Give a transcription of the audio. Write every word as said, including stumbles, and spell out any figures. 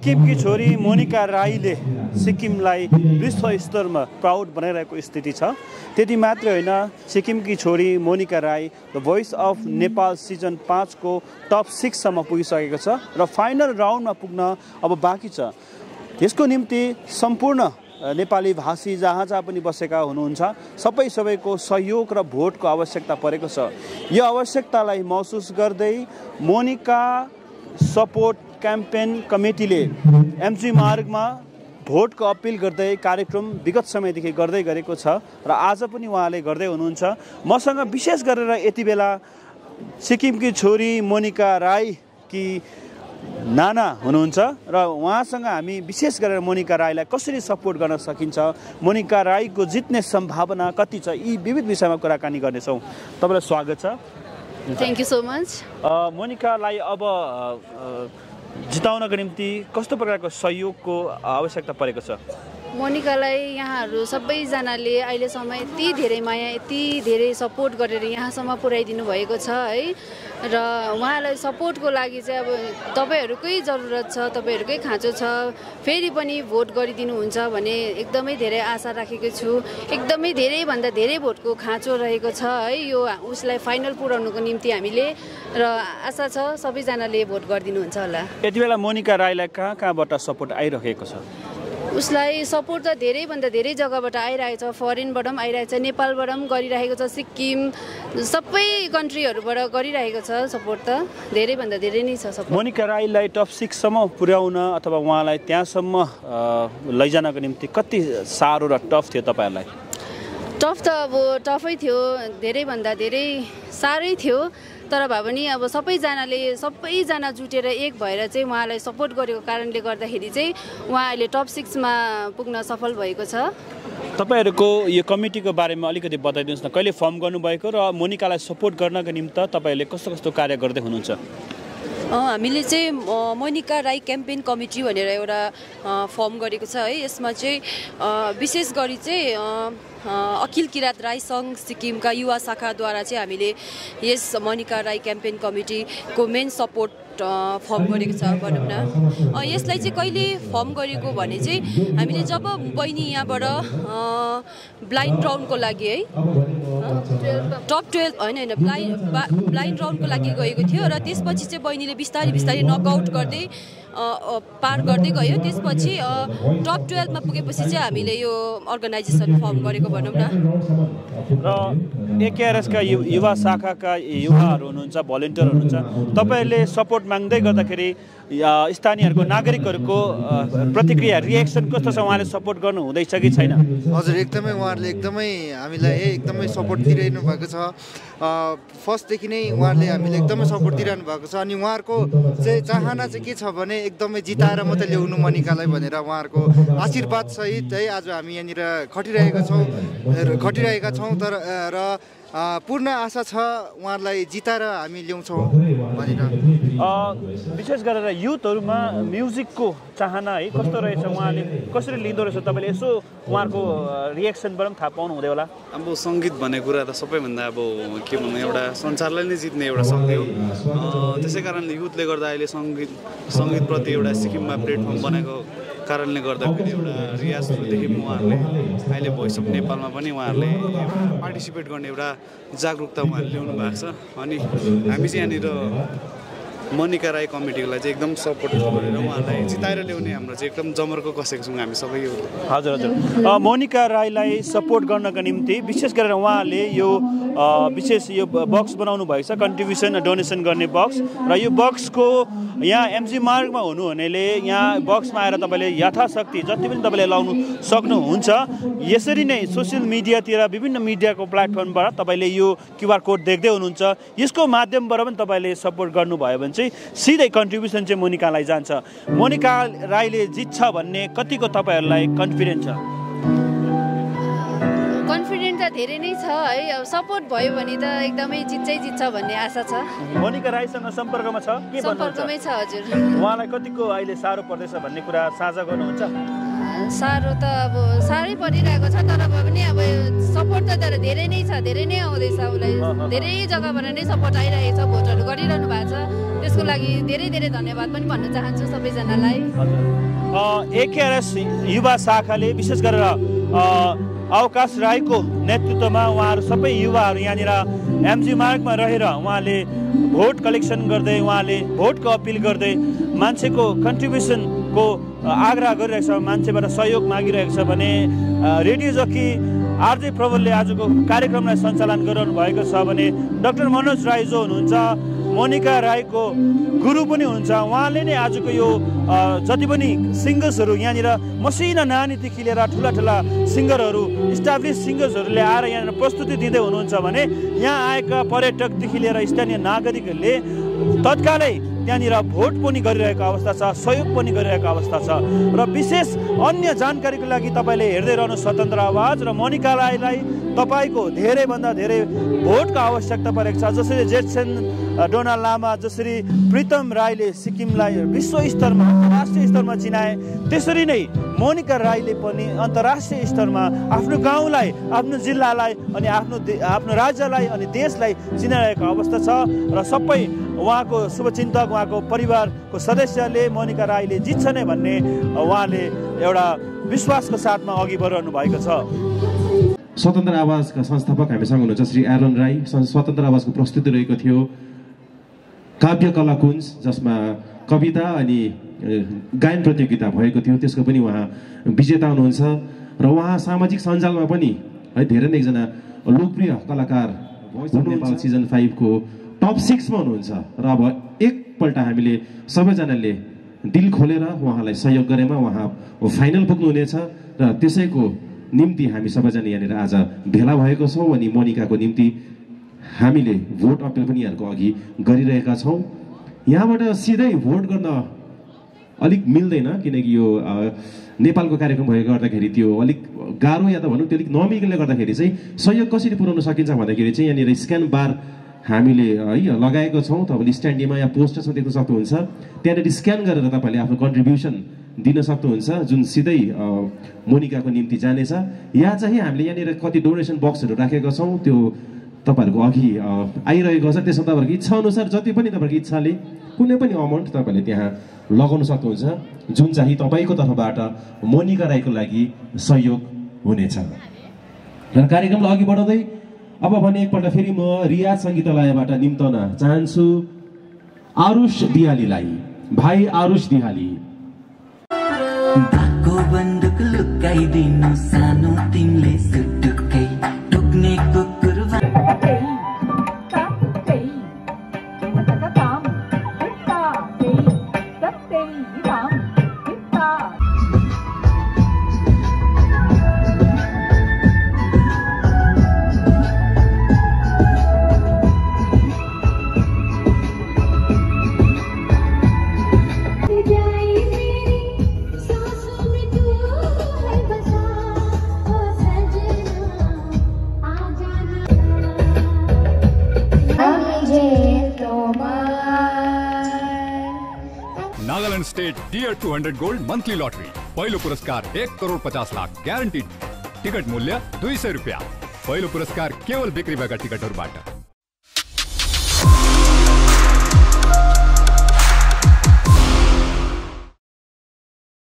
सिक्किमकी छोरी मोनिका राईले सिक्किमलाई विश्व स्तरमा प्राउड बनाइरहेको स्थिति छ। त्यति मात्रै होइन, सिक्किमकी छोरी Monika Rai the voice of Nepal season पाँचको टप सिक्ससम्म पुगिसकेको छ र फाइनल राउन्डमा पुग्न अब बाँकी छ। यसको निम्ति सम्पूर्ण नेपाली भाषी जहाँ जहाँ पनि बसेका हुनुहुन्छ सबै सबैको सहयोग र भोटको आवश्यकता परेको छ। यो आवश्यकतालाई महसुस गर्दै मोनिका सपोर्ट क्याम्पेन कमिटीले एमजी मार्गमा भोटको अपिल गर्दै कार्यक्रम विगत समयदेखि गर्दै गरेको छ र आज पनि उहाँले गर्दै हुनुहुन्छ। मसँग विशेष गरेर यति बेला सिक्किमकी छोरी मोनिका राई कि नाना हुनुहुन्छ र उहाँसँग हामी विशेष गरेर मोनिका राईलाई कसरी सपोर्ट गर्न सकिन्छ, मोनिका राईको जित्ने सम्भावना कति छ, यी विविध विषयमा कुराकानी गर्नेछौँ। तपाईँलाई स्वागत छ। Thank you so much. मोनिकालाई अब जिताउनको निम्ति कस्तो प्रकारको सहयोगको आवश्यकता परेको छ? मोनिकालाई यहाँहरू सबैजनाले अहिलेसम्म यति धेरै माया यति धेरै सपोर्ट गरेर यहाँसम्म पुर्याइदिनु भएको छ है, र उहाँलाई सपोर्टको लागि चाहिँ अब तपाईँहरूकै जरुरत छ, तपाईँहरूकै खाँचो छ। फेरि पनि भोट गरिदिनुहुन्छ भने एकदमै धेरै आशा राखेको छु। एकदमै धेरैभन्दा धेरै भोटको खाँचो रहेको छ है यो उसलाई फाइनल पुर्याउनुको निम्ति हामीले, र आशा छ सबैजनाले भोट गरिदिनुहुन्छ होला। यति बेला मोनिका राईलाई कहाँ कहाँबाट सपोर्ट आइरहेको छ? उसलाई सपोर्ट त धेरैभन्दा धेरै जग्गाबाट आइरहेको छ। फरेनबाट पनि आइरहेको छ, नेपालबाट पनि गरिरहेको छ, सिक्किम सबै कन्ट्रीहरूबाट गरिरहेको छ सपोर्ट त धेरैभन्दा धेरै नै छ सपोर्ट। मोनिका राईलाई टप सिक्ससम्म पुर्याउन अथवा उहाँलाई त्यहाँसम्म लैजानको निम्ति कति साह्रो र टफ थियो तपाईँहरूलाई? टफ त अब टफै थियो, धेरैभन्दा धेरै साह्रै थियो, तर भए पनि अब सबैजनाले सबैजना जुटेर एक भएर चाहिँ उहाँलाई सपोर्ट गरेको कारणले गर्दाखेरि चाहिँ उहाँ अहिले टप सिक्समा पुग्न सफल भएको छ। तपाईँहरूको यो कमिटीको बारेमा अलिकति बताइदिनुहोस् न, कहिले फर्म गर्नुभएको र मोनिकालाई सपोर्ट गर्नको निम्ति तपाईँहरूले कस्तो कस्तो कार्य गर्दै हुनुहुन्छ? हामीले चाहिँ मोनिका राई क्याम्पेन कमिटी भनेर एउटा फर्म गरेको छ है। यसमा चाहिँ विशेष गरी चाहिँ अखिल किरात राई सङ्घ सिक्किमका युवा शाखाद्वारा चाहिँ हामीले यस मोनिका राई क्याम्पेन कमिटीको मेन सपोर्ट फर्म गरेको छ भनौँ न। यसलाई चाहिँ कहिले फर्म गरेको भने चाहिँ हामीले जब बहिनी यहाँबाट ब्लाइन्ड राउन्डको लागि है टप टुवेल्भ होइन होइन ब्लाइन्ड ब्लाइन्ड राउन्डको लागि गएको थियो, र त्यसपछि चाहिँ बहिनीले बिस्तारै बिस्तारै नकआउट गर्दै पार गर्दै गयो। त्यसपछि टप टुवेल्भमा पुगेपछि चाहिँ हामीले यो अर्गनाइजेसन फर्म गरेको भनौँ न। र एकेआरएसका युवा शाखाका युवाहरू हुनुहुन्छ, भलिन्टियर हुनुहुन्छ, तपाईँहरूले सपोर्ट माग्दै गर्दाखेरि स्थानीयहरूको नागरिकहरूको प्रतिक्रिया रिएक्सन कस्तो छ? उहाँले सपोर्ट गर्नु हुँदैछ कि छैन? हजुर, एकदमै उहाँहरूले एकदमै हामीलाई एकदमै सपोर्ट दिइरहनु भएको छ। फर्स्टदेखि नै उहाँहरूले हामीले एकदमै सपोर्ट दिइरहनु भएको छ। अनि उहाँहरूको चाहिँ चाहना चाहिँ के छ भने एकदमै जिताएर मात्रै ल्याउनु मोनिकालाई भनेर उहाँहरूको आशीर्वाद सहित है आज हामी यहाँनिर खटिरहेका छौँ खटिरहेका छौँ तर र पूर्ण आशा छ उहाँलाई जिताएर हामी ल्याउँछौँ भनेर। विशेष गरेर युथहरूमा म्युजिकको चाहना है कस्तो रहेछ, उहाँले कसरी लिँदो रहेछ, तपाईँले यसो उहाँहरूको रिएक्सनबाट पनि थाहा पाउनु हुँदै होला। अब सङ्गीत भन्ने कुरा त सबैभन्दा अब के भन्नु एउटा संसारलाई नै जित्ने एउटा शक्ति हो। त्यसै कारणले युथले गर्दा अहिले सङ्गीत सङ्गीतप्रति एउटा सिक्किममा प्लेटफर्म बनाएको कारणले गर्दाखेरि एउटा रियाजदेखि उहाँहरूले अहिले भोइस अफ नेपालमा पनि उहाँहरूले पार्टिसिपेट गर्ने एउटा जागरुकता उहाँहरूले ल्याउनु भएको छ। अनि हामी चाहिँ यहाँनिर मोनिका राई कमिटीलाई चाहिँ एकदम सपोर्ट गरेर उहाँलाई जिताएर ल्याउने हाम्रो चाहिँ एकदम जमर्को कसेको छौँ हामी सबै। हजुर हजुर, मोनिका राईलाई सपोर्ट गर्नको निम्ति विशेष गरेर उहाँले यो विशेष यो बक्स बनाउनु भएको छ, कन्ट्रिब्युसन डोनेसन गर्ने बक्स, र यो बक्सको यहाँ एमजी मार्गमा हुनु हुनेले यहाँ बक्समा आएर तपाईँले यथाशक्ति जति पनि तपाईँले लाउनु सक्नुहुन्छ। यसरी नै सोसियल मिडियातिर विभिन्न मिडियाको प्लेटफर्मबाट तपाईँले यो क्युआर कोड देख्दै हुनुहुन्छ, यसको माध्यमबाट पनि तपाईँले सपोर्ट गर्नुभयो भने चाहिँ सिधै कन्ट्रिब्युसन चाहिँ मोनिकालाई जान्छ। मोनिका राईले जित्छ भन्ने कतिको तपाईँहरूलाई कन्फिडेन्ट छ? कन्फिडेन्ट त धेरै नै छ है, अब सपोर्ट भयो भने त एकदमै जित्छै जित्छ भन्ने आशा छ। मोनिका राईसँग सम्पर्कमा छ के भन्नुहुन्छ? सम्पर्कमै छ हजुर। उहाँलाई कतिको अहिले साह्रो पर्दैछ भन्ने कुरा साझा गर्नुहुन्छ? साह्रो त अब साह्रै परिरहेको छ, तर पनि अब सपोर्ट त तर धेरै नै छ, धेरै नै आउँदैछ उसलाई, धेरै जग्गाबाट नै सपोर्ट आइरहेको छ, भोटहरू गरिरहनु भएको छ, त्यसको त्यसको लागि धेरै धेरै धन्यवाद पनि भन्न चाहन्छु सबैजनालाई। एकेआरएस युवा शाखाले विशेष गरेर अवकाश राईको नेतृत्वमा उहाँहरू सबै युवाहरू यहाँनिर एमजी मार्गमा रहेर उहाँले भोट कलेक्सन गर्दै उहाँले भोटको अपिल गर्दै मान्छेको कन्ट्रिब्युसनको आग्रह गरिरहेको छ, मान्छेबाट सहयोग मागिरहेको छ भने रेडियो जकी आरजे प्रबलले आजको कार्यक्रमलाई सञ्चालन गरिरहनु भएको छ भने डाक्टर मनोज राई जो हुनुहुन्छ मोनिका राईको गुरु पनि हुनुहुन्छ। उहाँले नै आजको यो जति पनि सिङ्गर्सहरू यहाँनिर मसिना नानीदेखि लिएर ठुला ठुला सिङ्गरहरू इस्टाब्लिस सिङ्गर्सहरूले आएर यहाँनिर प्रस्तुति दिँदै हुनुहुन्छ भने यहाँ आएका पर्यटकदेखि लिएर स्थानीय नागरिकहरूले तत्कालै त्यहाँनिर भोट पनि गरिरहेको अवस्था छ, सहयोग पनि गरिरहेको अवस्था छ। र विशेष अन्य जानकारीको लागि तपाईँले हेर्दै रहनु स्वतन्त्र आवाज र मोनिका राईलाई तपाईँको धेरैभन्दा धेरै भोटको आवश्यकता परेको छ। जसरी जेक्सन डोनाल्ड लामा, जसरी प्रितम राईले सिक्किमलाई विश्व स्तरमा अन्तर्राष्ट्रिय स्तरमा चिनाए, त्यसरी नै मोनिका राईले पनि अन्तर्राष्ट्रिय स्तरमा आफ्नो गाउँलाई, आफ्नो जिल्लालाई अनि आफ्नो आफ्नो राज्यलाई अनि देशलाई चिनाइरहेको अवस्था छ। र सबै उहाँको शुभचिन्तक, उहाँको परिवारको सदस्यले मोनिका राईले जित्छ नै भन्ने उहाँले एउटा विश्वासको साथमा अघि बढिरहनु भएको छ। स्वतन्त्र आवाजका संस्थापक हामीसँग हुनुहुन्छ श्री एलन राई। स्वतन्त्र आवाजको प्रस्तुति रहेको थियो काव्य कला कुञ्ज, जसमा कविता अनि गायन प्रतियोगिता भएको थियो, त्यसको पनि उहाँ विजेता हुनुहुन्छ। र उहाँ सामाजिक सञ्जालमा पनि है धेरै नै एकजना लोकप्रिय कलाकार भोइस अफ नेपाल सिजन फाइभको टप सिक्समा हुनुहुन्छ। र अब एकपल्ट हामीले सबैजनाले दिल खोलेर उहाँलाई सहयोग गरेमा उहाँ फाइनल पुग्नुहुनेछ र त्यसैको निम्ति हामी सबैजना यहाँनिर आज भेला भएको छौँ। अनि मोनिकाको निम्ति हामीले भोट अपिल पनि यहाँको अघि गरिरहेका छौँ। यहाँबाट सिधै भोट गर्न अलिक मिल्दैन, किनकि यो नेपालको कार्यक्रम भएको गर्दाखेरि त्यो अलिक गाह्रो या त भनौँ त्यो अलिक नमिलेले गर्दाखेरि चाहिँ सहयोग कसरी पुर्याउन सकिन्छ भन्दाखेरि चाहिँ यहाँनिर स्क्यान बार हामीले है लगाएको छौँ। तपाईँले स्ट्यान्डीमा या पोस्टरमा देख्न सक्नुहुन्छ। त्यहाँनिर स्क्यान गरेर तपाईँले आफ्नो कन्ट्रिब्युसन दिन सक्नुहुन्छ, जुन सिधै मोनिकाको निम्ति जानेछ। यहाँ चाहिँ हामीले यहाँनिर कति डोनेसन बक्सहरू राखेका छौँ, त्यो तपाईँहरूको अघि आइरहेको छ। त्यसमा तपाईँहरूको इच्छा अनुसार जति पनि तपाईँहरूको इच्छाले कुनै पनि अमाउन्ट तपाईँले त्यहाँ लगाउन सक्नुहुन्छ, जुन चाहिँ तपाईँको तर्फबाट मोनिका राईको लागि सहयोग हुनेछ। र कार्यक्रमलाई अघि बढाउँदै अब भने एकपल्ट फेरि म रियाज सङ्गीतालयबाट निम्तन चाहन्छु आरुष दिहालीलाई। भाइ आरुष दिहाली। बाको बन्दुक लुकाइदिनु सानो तिमीले सुटुकै टुक्ने कुकुर Nagaland state dear two hundred gold monthly lottery पहिलो पुरस्कार एक करोड़ पचास लाख ग्यारेन्टीड टिकट मूल्य दुई सय रुपियाँ। पहिलो पुरस्कार केवल बिक्री भएका टिकटहरूबाट।